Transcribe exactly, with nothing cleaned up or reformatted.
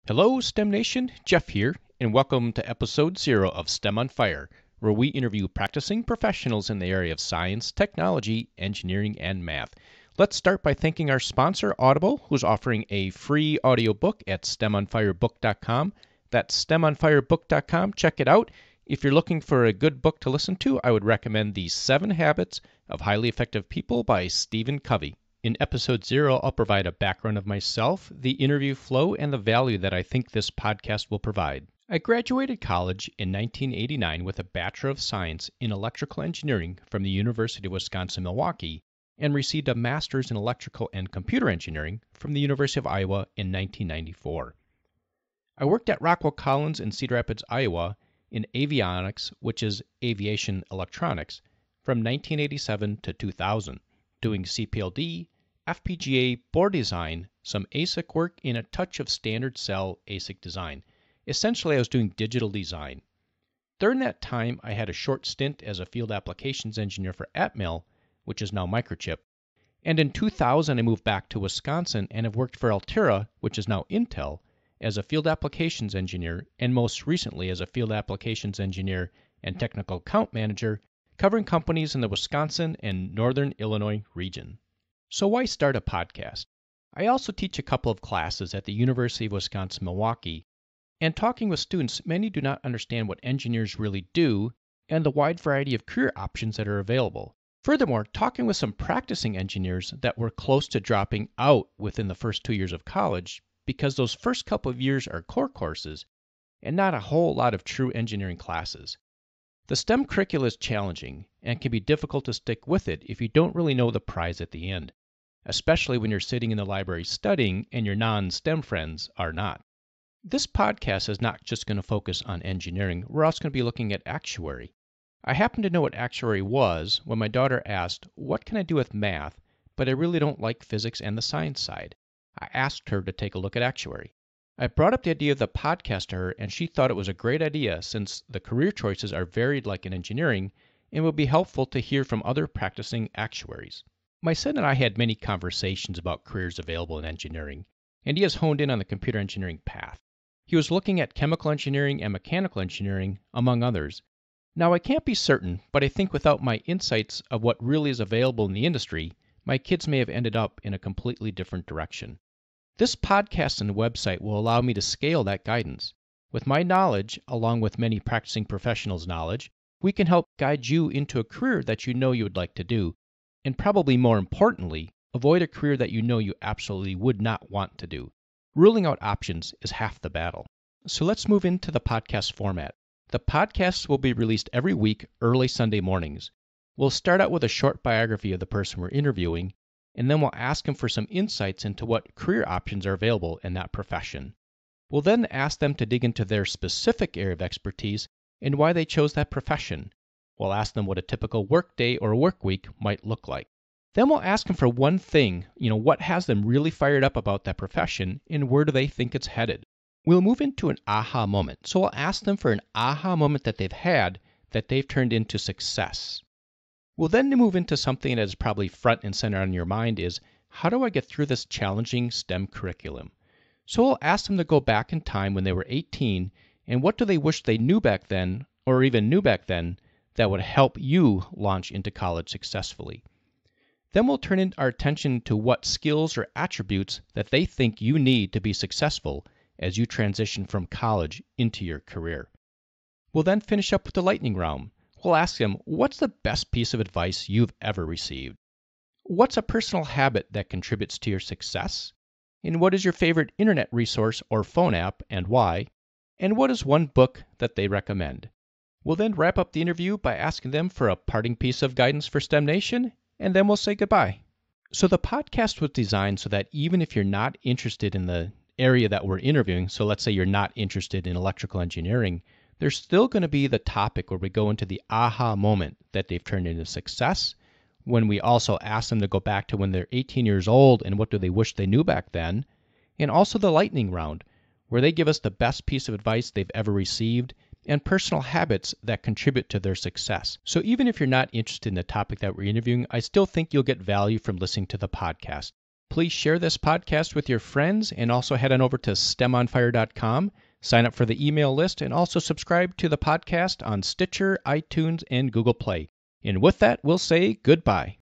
Hello, STEM Nation. Jeff here, and welcome to episode zero of STEM on Fire, where we interview practicing professionals in the area of science, technology, engineering, and math. Let's start by thanking our sponsor, Audible, who's offering a free audiobook at stem on fire book dot com. That's stem on fire book dot com. Check it out. If you're looking for a good book to listen to, I would recommend The Seven Habits of Highly Effective People by Stephen Covey. In episode zero, I'll provide a background of myself, the interview flow, and the value that I think this podcast will provide. I graduated college in nineteen eighty-nine with a Bachelor of Science in Electrical Engineering from the University of Wisconsin-Milwaukee and received a Master's in Electrical and Computer Engineering from the University of Iowa in nineteen ninety-four. I worked at Rockwell Collins in Cedar Rapids, Iowa in avionics, which is aviation electronics, from nineteen eighty-seven to two thousand, doing C P L D, F P G A, board design, some A S I C work, and a touch of standard cell A S I C design. Essentially, I was doing digital design. During that time, I had a short stint as a field applications engineer for Atmel, which is now Microchip. And in two thousand, I moved back to Wisconsin and have worked for Altera, which is now Intel, as a field applications engineer, and most recently as a field applications engineer and technical account manager, covering companies in the Wisconsin and Northern Illinois region. So why start a podcast? I also teach a couple of classes at the University of Wisconsin-Milwaukee, and talking with students, many do not understand what engineers really do and the wide variety of career options that are available. Furthermore, talking with some practicing engineers that were close to dropping out within the first two years of college, because those first couple of years are core courses and not a whole lot of true engineering classes. The STEM curricula is challenging and can be difficult to stick with it if you don't really know the prize at the end, especially when you're sitting in the library studying and your non-STEM friends are not. This podcast is not just going to focus on engineering, we're also going to be looking at actuary. I happen to know what actuary was when my daughter asked, "What can I do with math, but I really don't like physics and the science side?" I asked her to take a look at actuary. I brought up the idea of the podcast to her, and she thought it was a great idea since the career choices are varied like in engineering and would be helpful to hear from other practicing actuaries. My son and I had many conversations about careers available in engineering, and he has honed in on the computer engineering path. He was looking at chemical engineering and mechanical engineering, among others. Now, I can't be certain, but I think without my insights of what really is available in the industry, my kids may have ended up in a completely different direction. This podcast and website will allow me to scale that guidance. With my knowledge, along with many practicing professionals' knowledge, we can help guide you into a career that you know you would like to do, and probably more importantly, avoid a career that you know you absolutely would not want to do. Ruling out options is half the battle. So let's move into the podcast format. The podcasts will be released every week, early Sunday mornings. We'll start out with a short biography of the person we're interviewing, and then we'll ask them for some insights into what career options are available in that profession. We'll then ask them to dig into their specific area of expertise and why they chose that profession. We'll ask them what a typical workday or work week might look like. Then we'll ask them for one thing, you know, what has them really fired up about that profession and where do they think it's headed. We'll move into an aha moment. So we'll ask them for an aha moment that they've had that they've turned into success. We'll then move into something that is probably front and center on your mind is, how do I get through this challenging STEM curriculum? So we'll ask them to go back in time when they were eighteen, and what do they wish they knew back then, or even knew back then, that would help you launch into college successfully. Then we'll turn in our attention to what skills or attributes that they think you need to be successful as you transition from college into your career. We'll then finish up with the lightning round. We'll ask them, what's the best piece of advice you've ever received? What's a personal habit that contributes to your success? And what is your favorite internet resource or phone app and why? And what is one book that they recommend? We'll then wrap up the interview by asking them for a parting piece of guidance for STEM Nation, and then we'll say goodbye. So the podcast was designed so that even if you're not interested in the area that we're interviewing, so let's say you're not interested in electrical engineering, there's still going to be the topic where we go into the aha moment that they've turned into success, when we also ask them to go back to when they're eighteen years old and what do they wish they knew back then, and also the lightning round, where they give us the best piece of advice they've ever received and personal habits that contribute to their success. So even if you're not interested in the topic that we're interviewing, I still think you'll get value from listening to the podcast. please share this podcast with your friends and also head on over to stem on fire dot com, sign up for the email list, and also subscribe to the podcast on Stitcher, iTunes, and Google Play. And with that, we'll say goodbye.